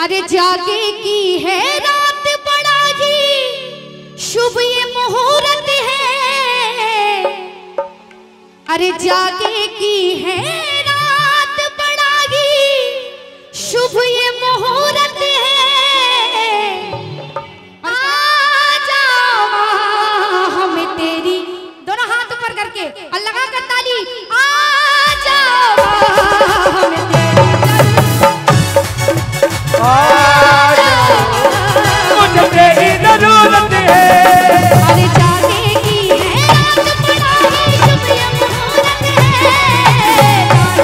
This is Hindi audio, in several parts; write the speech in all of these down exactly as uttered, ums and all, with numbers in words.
अरे जागे की है रात बड़ा ही शुभ ये मुहूर्त है। अरे जागे की है रात बड़ा ही शुभ ये मुहूर्त है। आ जाओ हमें तेरी, दोनों हाथ ऊपर करके और लगा कर ताली। आ जाओ हमें तेरी, मुझे तेरी जरूरत है। अरे जागे की है रात बड़ा ही शुभ ये मुहूर्त है।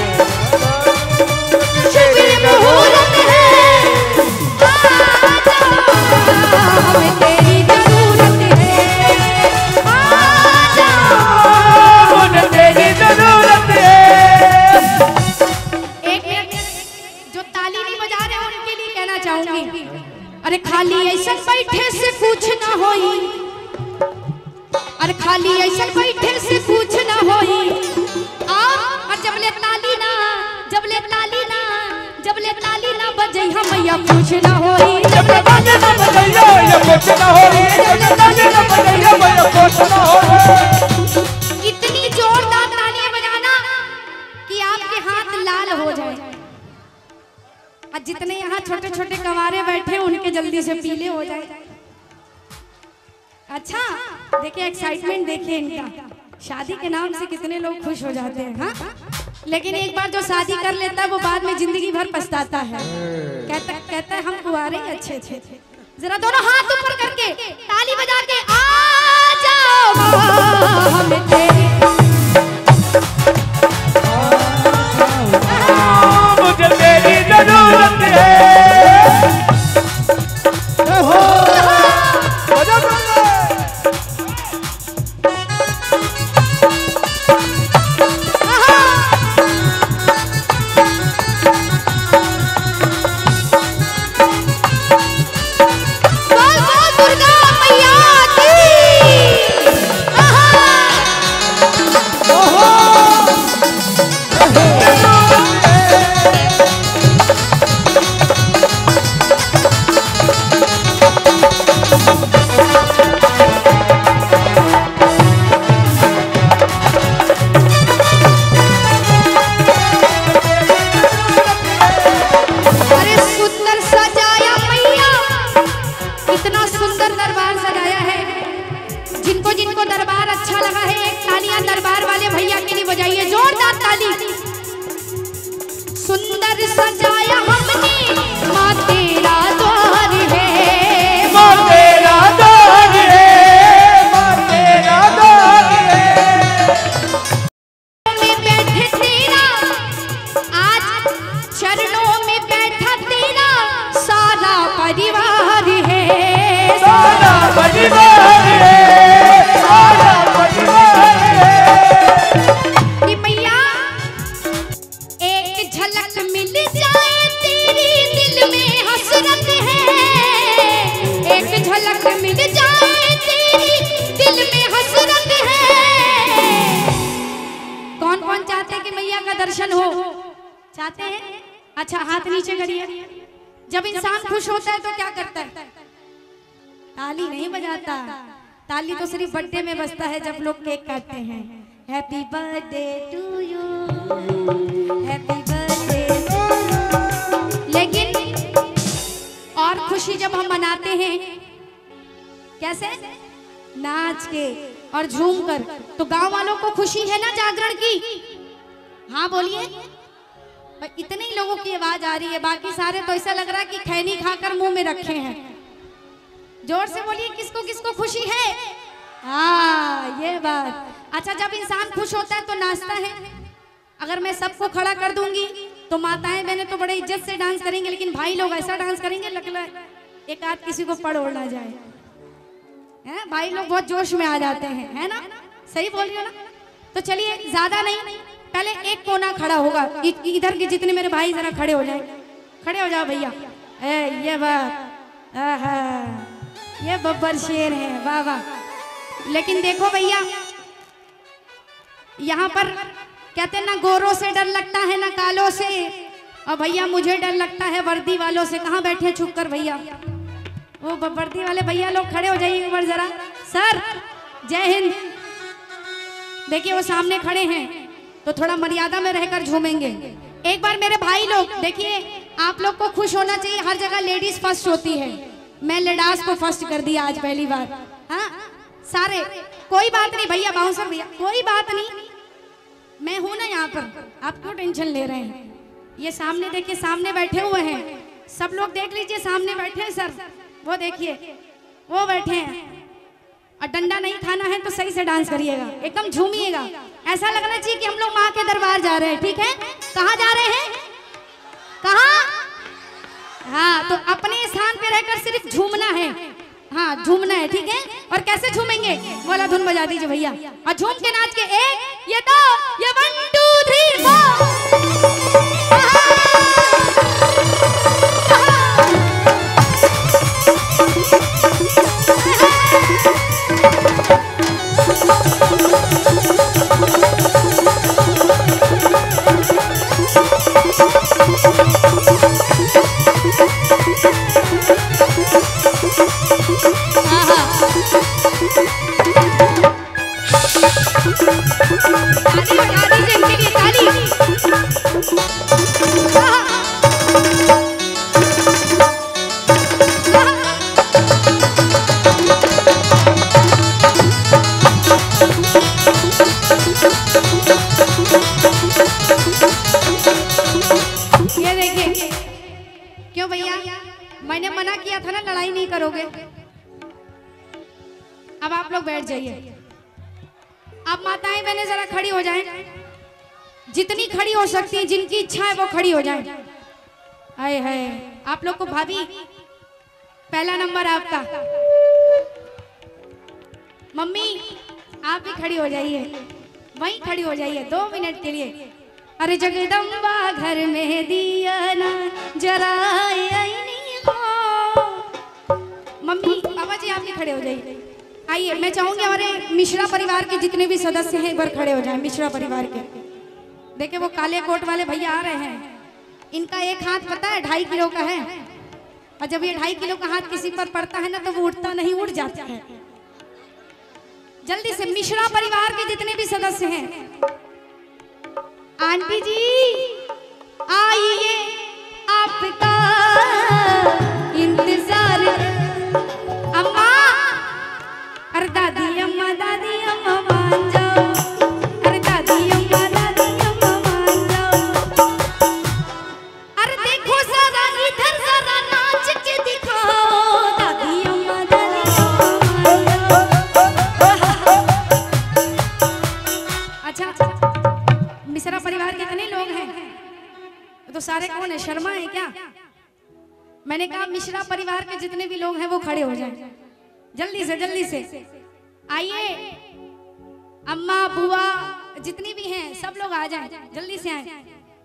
शुभ ये मुहूर्त है। आ जाओ हमें तेरी जरूरत है। आ जाओ मुझे तेरी जरूरत है। एक मिनट, जो ताली नहीं बजा रहे उनके लिए कहना चाहूंगी, अरे खाली ऐसा बैठे से कुछ ना होई। अरे खाली ऐसा बैठे से कुछ ना होई। आ और जब ले ताली ना, जब ले ताली ना, जब ले ताली ना बजे हम मैया कुछ ना होई। जब तक ताली ना बजाइयो ये कुछ ना होई। जब तक ताली ना बजाइयो ये कुछ ना होई। इतनी जोरदार तालियां बजाना कि आपके हाथ लाल हो जाए। और जितने यहाँ छोटे छोटे कवारे बैठे उनके जल्दी से पीले हो जाए। अच्छा देखिए, एक्साइटमेंट देखिए इनका। शादी के नाम से कितने लोग खुश हो जाते हैं। हाँ, लेकिन एक बार जो शादी कर लेता है वो बाद में जिंदगी भर पछताता है। कहता कहता है हम कुंवारे ही अच्छे थे। जरा दोनों हाथ ऊपर करके ताली बजा के आ जाओ हमें तेरी, मुझे तेरी जरूरत है। बोल बोल दुर्गा मैया की। अरे सुंदर सजाया मैया, इतना सुंदर दरबार सजाया है। जिनको जिनको दरबार अच्छा लगा है एक तालियां दरबार वाले भैया के लिए बजाइए, जोरदार ताली। सुंदर सजाया हमने माँ तेरा द्वार है। माँ तेरा द्वार है। माँ तेरा द्वार है। में बैठे तेरा, आज चरणों में बैठा तेरा सारा परिवार है। सारा परिवार है। सारा परिवार है। कि मैया एक झलक मिल जाए तेरी दिल में हसरत है। एक झलक मिल जाए तेरी दिल में हसरत है। कौन कौन चाहते हैं कि मैया का दर्शन हो? चाहते हैं? अच्छा हाथ नीचे करिए। जब इंसान खुश होता है तो क्या करता है? ताली नहीं बजाता। ताली तो सिर्फ बर्थडे में बजता है जब लोग केक काटते हैं। Happy birthday to you, happy birthday. लेकिन और खुशी जब हम मनाते हैं कैसे? नाच के और झूम कर। तो गांव वालों को खुशी है ना जागरण की? हाँ बोलिए। इतने ही लोगों की आवाज आ रही है, बाकी सारे तो ऐसा लग रहा है कि खैनी खाकर मुंह में रखे हैं। जोर से बोलिए किसको किसको खुशी है? हाँ ये बात। अच्छा जब इंसान खुश होता है तो नाचता है। अगर मैं सबको खड़ा कर दूंगी तो माताएं बहनें तो बड़े इज्जत से डांस करेंगे, लेकिन भाई लोग ऐसा डांस करेंगे लगता है एक आध किसी को पड़ ओढ़ ना जाए। है भाई लोग बहुत जोश में आ जाते हैं, है ना? सही बोल रही हो ना? तो चलिए ज्यादा नहीं, पहले एक कोना खड़ा होगा। इधर के जितने मेरे भाई जरा खड़े हो जाए। खड़े हो जाओ भैया। ए ये बात, आहा ये बब्बर शेर है, वाह वाह। लेकिन देखो भैया यहाँ पर कहते हैं ना गोरों से डर लगता है ना कालों से, और भैया मुझे डर लगता है वर्दी वालों से। कहाँ बैठे छुप कर भैया? वो वर्दी वाले भैया लोग खड़े हो जाइए एक बार जरा। सर जय हिंद। देखिए वो सामने खड़े हैं तो थोड़ा मर्यादा में रहकर झूमेंगे। एक बार मेरे भाई लोग देखिए, आप लोग को खुश होना चाहिए। हर जगह लेडीज फर्स्ट होती है, मैं लेडास को फर्स्ट कर दिया आज पहली बार। हाँ सारे, कोई बात नहीं भैया, बाउंसर भैया कोई बात नहीं, मैं हूं ना यहाँ पर, आप क्यों टेंशन ले रहे हैं? ये सामने देखिए, सामने बैठे हुए हैं सब लोग, देख लीजिए सामने बैठे हैं सर, वो देखिए वो बैठे हैं। और डंडा नहीं खाना है तो सही से डांस करिएगा, एकदम झूमिएगा, ऐसा लगना चाहिए कि हम लोग माँ के दरबार जा रहे हैं। ठीक है, कहाँ जा रहे हैं? कहाँ? हाँ, तो अपने स्थान पे रहकर सिर्फ झूमना है। हाँ झूमना है, ठीक है। और कैसे झूमेंगे? वाला धुन बजा दीजिए भैया, और झूम के नाच के, एक ये दो ये वन टू थ्री फोर। क्यों भैया, मैंने मना किया था ना लड़ाई नहीं करोगे। अब आप लोग बैठ जाइए। आप माताएं बहनें जरा खड़ी हो जाएं, जितनी खड़ी हो सकती है, जिनकी इच्छा है वो खड़ी हो जाएं। हाय हाय, आप लोग को भाभी पहला नंबर आपका। मम्मी आप भी खड़ी हो जाइए, वहीं खड़ी हो जाइए दो मिनट के लिए। अरे जगदम्बा घर में दिया ना जराए आईनी हो। मम्मी पापा जी आप भी खड़े हो जाइए। आइए, मैं चाहूंगी हमारे मिश्रा परिवार के जितने भी सदस्य हैं एक बार खड़े हो जाएं। मिश्रा परिवार के देखिए, वो काले कोट वाले भैया आ रहे हैं। इनका एक हाथ पता है ढाई किलो का है, और जब ये ढाई किलो का हाथ किसी पर पड़ता है ना तो वो उठता नहीं, उड़ जाता है। जल्दी से मिश्रा परिवार के जितने भी सदस्य हैं, आंटी जी आइए आपका इंतजार। अम्मा, अरे दादी अम्मा दादी अम्मा मान जाओ, अरे दादी अम्मा दादी अम्मा मान जाओ। अरे देखो जरा इधर जरा नाच के दिखाओ, दादी अम्मा दादी अम्मा मान जाओ। अच्छा, मिश्रा परिवार के कितने लोग हैं? तो सारे कौन है? शर्मा है क्या? मैंने कहा मिश्रा परिवार के जितने भी लोग हैं वो खड़े हो जाएं। जल्दी से जल्दी से आइए, अम्मा बुआ जितनी भी हैं सब लोग आ जाएं, जल्दी से आए।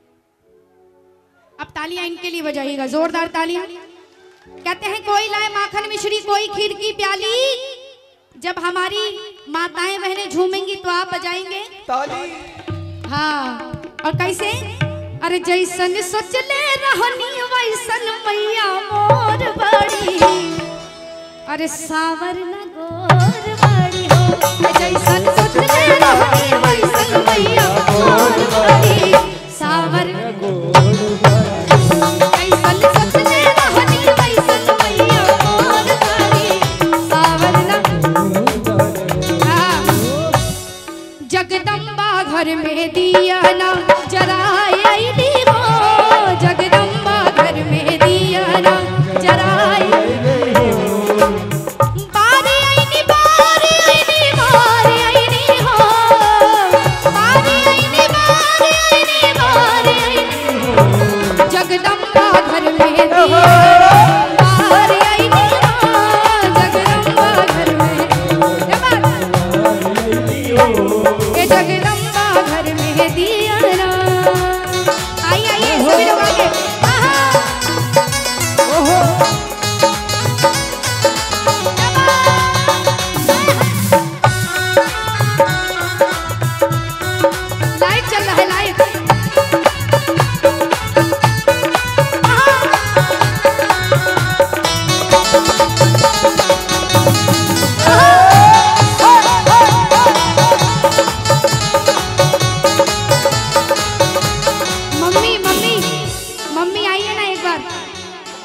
अब तालियां इनके लिए बजाइएगा, जोरदार तालियां। कहते हैं कोई लाए माखन मिश्री, कोई खीर की प्याली। जब हमारी माताएं बहनें झूमेंगी तो आप बजाएंगे ताली। हाँ, और कैसे? अरे जैसन सोच ले रहनी वैसन मैया मोर बड़ी, अरे सावर न गोर बड़ी हो। जैसन सोच ले रहनी वैसन मैया मोर बड़ी, सावर न गोर बड़ी। जैसन सोच ले रहनी वैसन मैया मोर बड़ी, सावर न गोर बड़ी। जगदम्बा घर में दिया ना जराए आईनी हो, जगदम्बा घर में दिया ना जराए बारी आईनी बारी आईनी बारी आईनी हो, बारी आईनी बारी आईनी बारी आईनी हो। जगदम्बा घर में दिया बारी आईनी हो, जगदम्बा घर में ये जगदम्बा घर में दिया ना। आइए आइए सभी लोग आगे। लाइव चल रहा है, लाइव।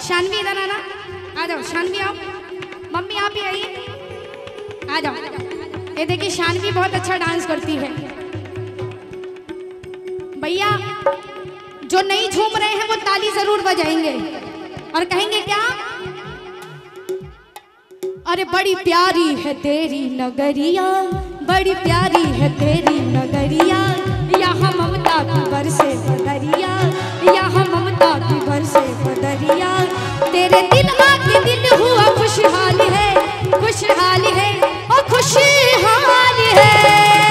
शानवी इधर आना, आ जाओ शानवी आओ, मम्मी आप ही आइए, आ जाओ। ये देखिए शानवी बहुत अच्छा डांस करती है। भैया जो नहीं झूम रहे हैं वो ताली जरूर बजाएंगे और कहेंगे क्या, अरे बड़ी प्यारी है तेरी नगरिया, बड़ी प्यारी है तेरी नगरिया, यहाँ ममता की बरसे बदरिया, यहाँ ममता की बरसे बदरिया, तेरे दिल आके दिल हुआ खुशहाल है, खुशहाल है और खुशहाल है।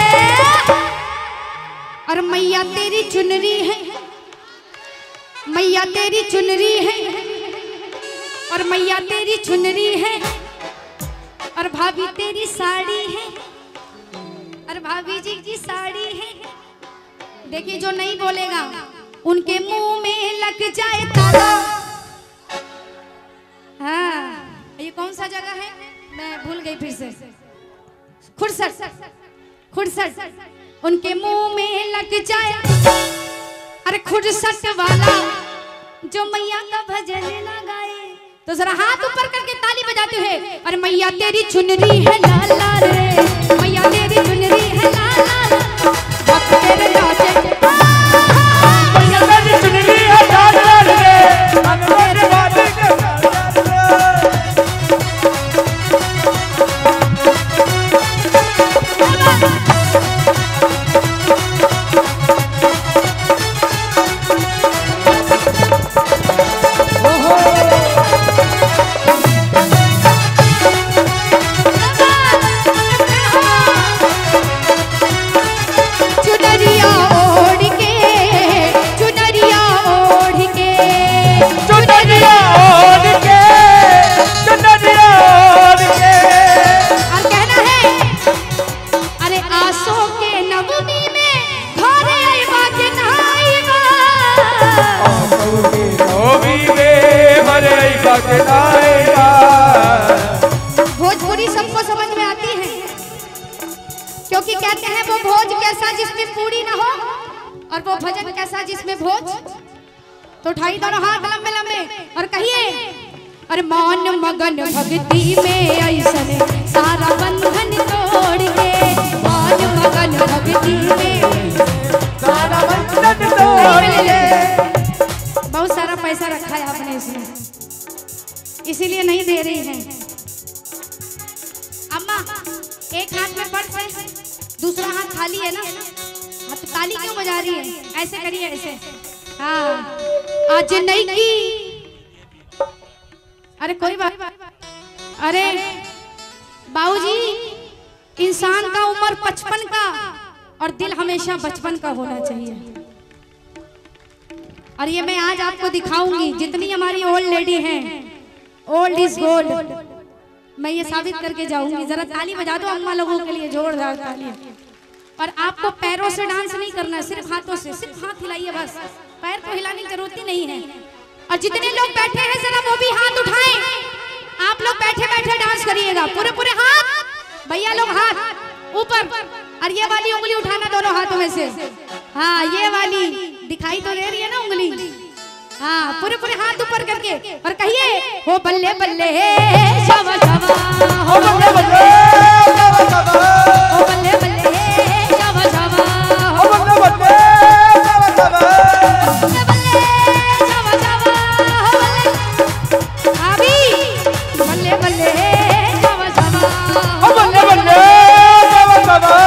और मैया तेरी चुनरी है, मैया तेरी चुनरी है, और मैया तेरी चुनरी है, और भाभी तेरी साड़ी है, और भाभी जी की साड़ी है। देखिए जो नहीं बोलेगा उनके मुंह में लग जाए ताला। हाँ ये कौन सा जगह है, मैं भूल गई फिर से, खुरसट, खुरसट, उनके मुंह में लग जाए, अरे खुरसट वाला जो मैया का भजन ना गाए। तो जरा हाथ ऊपर करके ताली बजाते हुए, अरे मैया तेरी चुनरी है लाल लाल रे, मैया तेरी चुनरी है लाल लाल, भक्त तेरे नाचे, मैया तेरी चुनरी है लाल लाल रे, मन मेरे बाबे के लाल लाल भोजपुरी सबको समझ में आती है, क्योंकि कहते हैं वो भोज कैसा जिसमें पूरी ना हो, और वो भजन कैसा जिसमें भोज। तो उठाई दोनों हाथ लंबे लंबे और कहिए, अरे मौन मगन भक्ति में ऐसने सारा बंधन तोड़ के, मौन मगन भक्ति में सारा बंधन तोड़ के। बहुत सारा पैसा रखा है आपने इसमें, इसीलिए नहीं दे रही हैं। अम्मा एक हाथ में पर्स है, दूसरा हाथ खाली है ना, हाँ तो ताली क्यों बजा रही है, ऐसे करिए ऐसे। हाँ आज नहीं की, अरे कोई बात, अरे बाबूजी इंसान का उम्र पचपन का और दिल हमेशा बचपन का होना चाहिए। और ये मैं आज आपको दिखाऊंगी, जितनी हमारी ओल्ड लेडी हैं, ओल्ड इज गोल्ड, मैं ये साबित करके जाऊंगी। जरा ताली बजा दो अम्मा लोगों के लिए, जोरदार ताली। और आपको पैरों से डांस नहीं करना, सिर्फ हाथों से, सिर्फ हाथ हिलाइए बस, पैर तो हिलाने की जरूरत ही नहीं है। और जितने लोग बैठे हैं जरा वो भी हाथ उठाएं, आप लोग बैठे बैठे डांस करिएगा, पूरे पूरे हाथ, भैया लोग हाथ ऊपर, और ये वाली उंगली उठाना दोनों हाथों में से। हाँ ये वाली दिखाई तो दे रही है ना उंगली, हाँ पूरे पूरे हाथ ऊपर करके और कहिए, हो बल्ले बल्ले शाबा शाबा, हो बल्ले बल्ले शाबा शाबा, हो बल्ले बल्ले शाबा शाबा, हो बल्ले बल्ले शाबा शाबा, बल्ले बल्ले शाबा शाबा, हो बल्ले अभी बल्ले बल्ले शाबा शाबा, हो बल्ले बल्ले शाबा शाबा।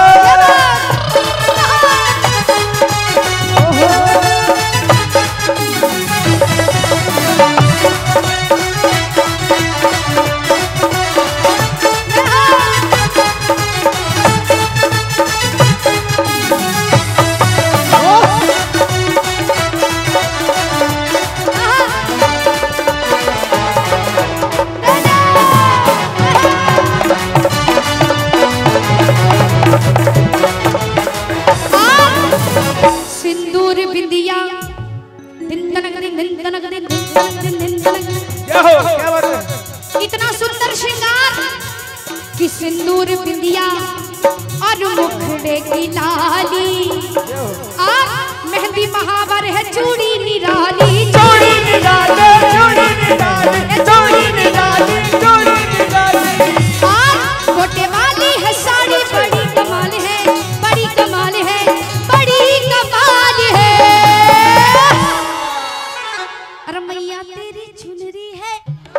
इतना सुंदर श्रृंगार कि सिंदूर बिंदिया और मुखड़े की लाली, और मेहंदी महावर है चूड़ी निराली, चूड़ी निराली, चूड़ी निराली। तेरी चुनरी है,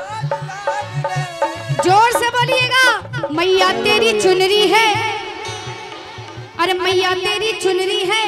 जोर से बोलिएगा, मैया तेरी चुनरी है, अरे मैया तेरी चुनरी है,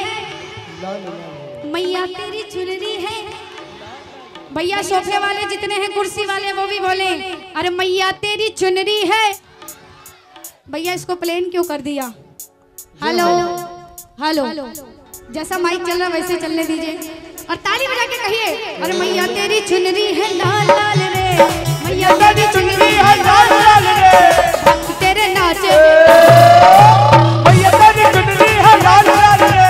मैया तेरी चुनरी है। भैया सोफे वाले जितने हैं, कुर्सी वाले, वो भी बोले अरे मैया तेरी चुनरी है। भैया इसको प्लेन क्यों कर दिया? हेलो हेलो, जैसा माइक चल रहा वैसे चलने दीजिए और ताली बजा के कहिए, अरे मैया तेरी चुनरी है लाल लाल रे, मैया तेरी चुनरी है लाल लाल रे, भक्त तेरे नाचे, मैया तेरी चुनरी है लाल लाल रे,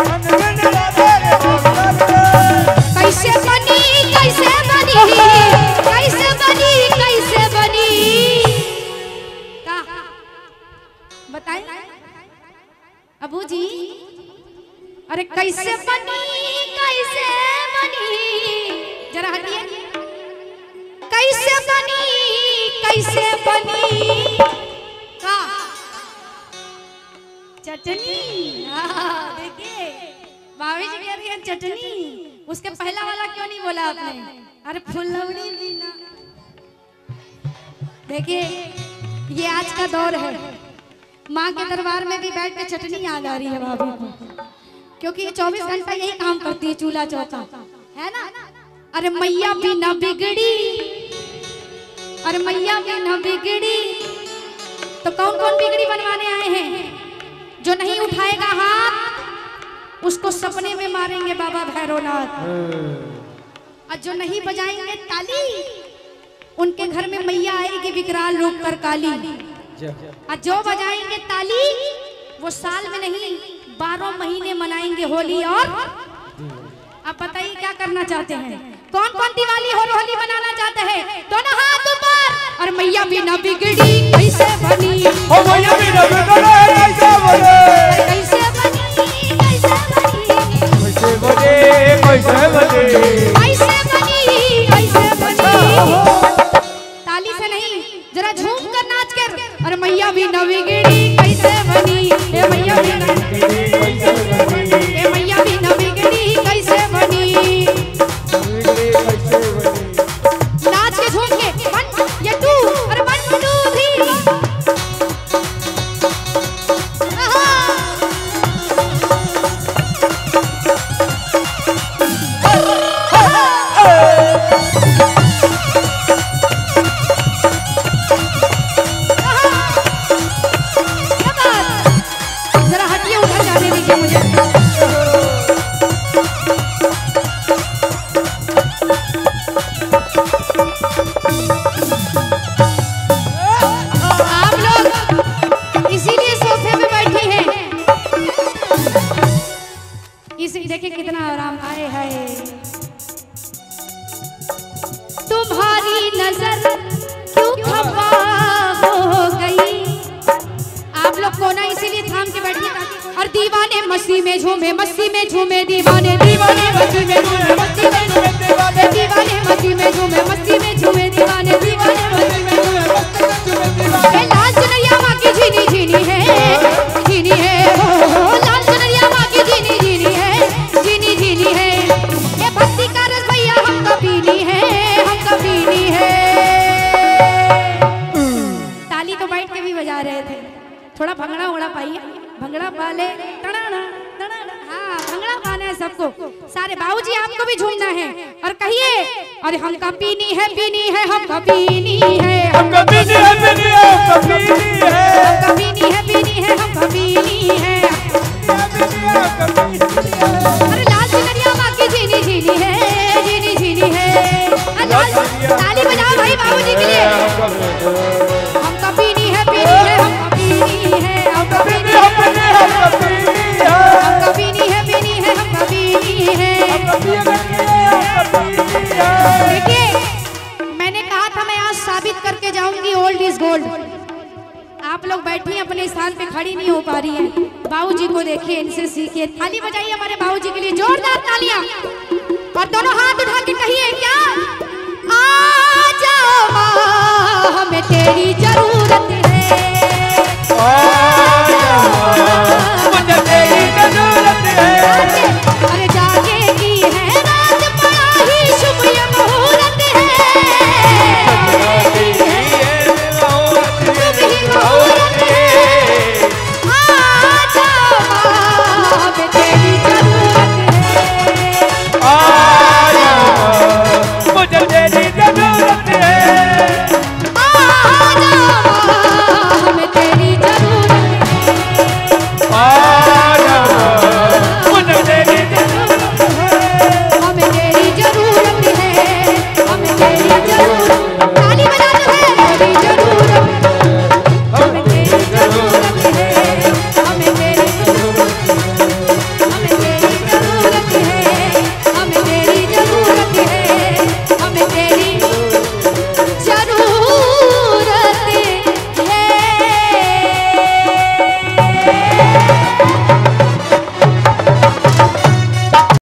कैसे बनी कैसे बनी कैसे बनी कैसे बनी, कहा बताए अबू जी, अरे कैसे बनी कैसे बनी, जरा हटिए, कैसे बनी कैसे बनी, का चटनी। हाँ देखिए भाभी जी कह रही है चटनी, उसके पहला वाला क्यों नहीं बोला आपने? अरे फुलौड़ी भी ना। देखिए ये आज का दौर है, माँ के दरबार में भी बैठ के चटनी याद आ रही है भाभी को, क्योंकि ये चौबीस घंटा यही काम करती है, चूल्हा चौका है ना। अरे मैया भी ना बिगड़ी, अरे मैया भी ना बिगड़ी, तो कौन कौन बिगड़ी बनवाने आए हैं? जो नहीं उठाएगा हाथ उसको सपने में मारेंगे बाबा भैरवनाथ, और जो नहीं बजाएंगे ताली उनके घर में मैया आएगी विकराल रूप कर काली, और जो बजाएंगे ताली वो साल में नहीं बारह महीने मनाएंगे होली। और अब बताइए क्या करना चाहते हैं? कौन कौन दिवाली और होली मनाना चाहते हैं? दोनों हाथ ऊपर। और मैया भी ना बिगड़ी कैसे बनी, ओ मैया भी ना बिगड़ी कैसे बनी, कैसे बनी कैसे बनी, कैसे बनी कैसे बनी, कैसे बनी कैसे बनी। ताली से नहीं, जरा झूम कर नाच कर। और मैया भी ना बिगड़ी कैसे बनी, ए मैया भी ना बिगड़ी कैसे बनी, ए मैया भी ना बिगड़ी कैसे बनी, नाच के झूम के वन या टू, और वन टू थ्री। जरा हटिए, उधर जाने दीजिए मुझे। आप लोग इसीलिए सोफे पे बैठे हैं, इसी देखिए कितना आराम आए है। तुम्हारी नजर क्यों खफा हो गई, आप लोग कोना इसीलिए थाम के बैठिए ताकि। और दीवाने मस्ती में झूमे मस्ती में झूमे दीवाने, दीवाने मस्ती में झूमे मस्ती में झूमे दीवाने, दीवाने मस्ती में झूमे मस्ती में झूमे दीवाने, दीवाने मस्ती में झूमे मस्ती में झूमे दीवाने। लाल चुनरिया माँ की झीनी झीनी है, झीनी है, हो लाल चुनरिया माँ की झीनी झीनी है, झीनी झीनी है। ये भक्ति का रस भैया हमको पीनी है, हमको पीनी है। ताली तो बैठ के भी बजा रहे थे, थोड़ा भंगड़ा उड़ा पाइए, भंगड़ा पाले टड़ाना टड़ाना, हाँ भंगड़ा पाना है सबको। सारे बाबूजी आपको भी झूमना है और कहिए, अरे हमका पीनी है पीनी है हमका पीनी है, हमका पीनी है पीनी है हमका पीनी है, हमका पीनी है पीनी है हमका पीनी है। अरे लाल चुनरिया माँ की झीनी झीनी है, झीनी झीनी है। ताली बजाओ भाई बाबूजी के लिए। हमका पीनी है पीनी है हमका पीनी है, हमका पीनी है पीनी है हमका पीनी है, हमका पीनी है पीनी है हमका पीनी है। देखिए मैंने कहा था मैं आज साबित करके जाऊंगी ओल्ड इज गोल्ड। आप लोग बैठी अपने स्थान पे खड़ी नहीं हो पा रही है, बाबूजी को देखिए, इनसे सीखिए। ताली बजाइए हमारे बाबूजी के लिए, जोरदार तालियां। और दोनों हाथ उठा के कहिए क्या, आ जाओ माँ हमें तेरी जरूरत